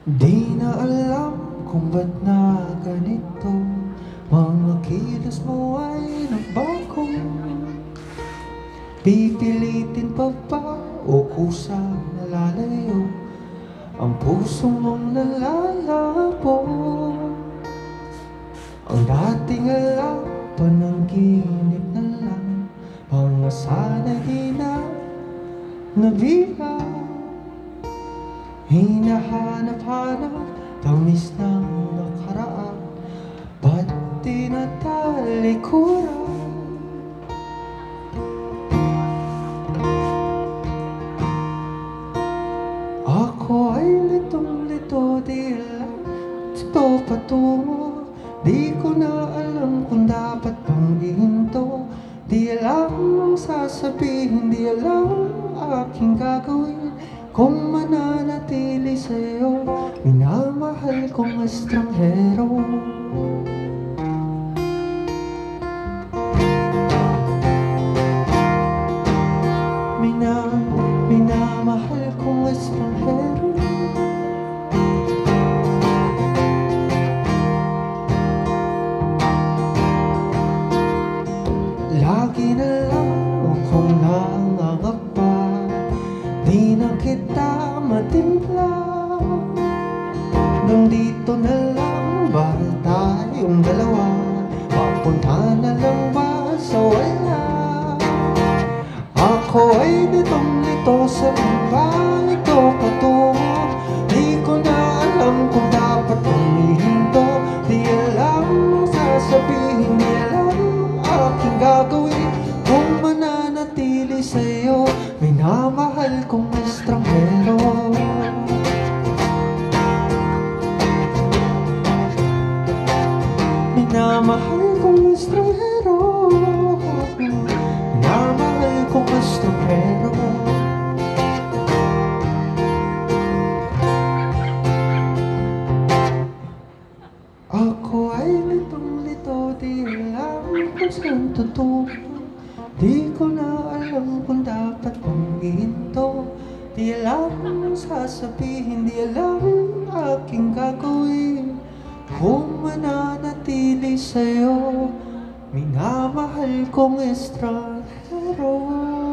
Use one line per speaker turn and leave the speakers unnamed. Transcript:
Di na alam kung ba't na ganito. Mga kilos mo ay nagbago. Pipilitin pa ba o kusang nalalayo ang puso mong nalalabo? Ang dating alam, panaginip na lang. Mga sana'y di na nabilang. Hinahanap-hanap, tamis ng nakaraan. Ba't tinatalikuran? Ako ay litong-lito, di alam ito patungo. Di ko na alam kung dapat bang ihinto. Di alam ang sasabihin, di alam aking gagawin kung mananatili sa'yo, minamahal kong estranghero. Minamahal kong estranghero. Lagi na lang akong nangangapa, di na kita matimpla. Hanggang dito na lang ba tayong dalawa? Papunta na lang ba sa wala? Ako ay litong-lito sa ibang ito patungo. Di ko na alam kung dapat humihinto. Di alam ang sasabihin, di alam aking gagawin kung mananatili sa'yo, minamahal kong estranghero. Minamahal kong estranghero. Minamahal kong estranghero. Ako ay litong-lito, di alam kung saan tutungo. Di ko na alam kung dapat bang ihinto. Di alam ang sasabihin, di alam aking gagawin kung mananatili sa'yo, minamahal kong estranghero.